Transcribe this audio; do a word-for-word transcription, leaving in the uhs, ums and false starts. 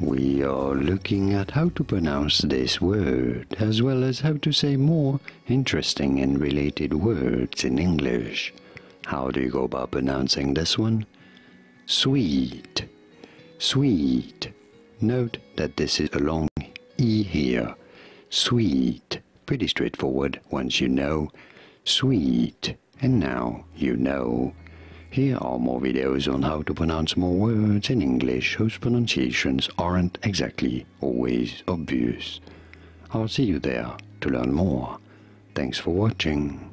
we are looking at how to pronounce this word, as well as how to say more interesting and related words in English. How do you go about pronouncing this one? Sweet. Sweet. Note that this is a long E here. Sweet. Pretty straightforward once you know. Sweet. And now you know. Here are more videos on how to pronounce more words in English whose pronunciations aren't exactly always obvious. I'll see you there to learn more. Thanks for watching.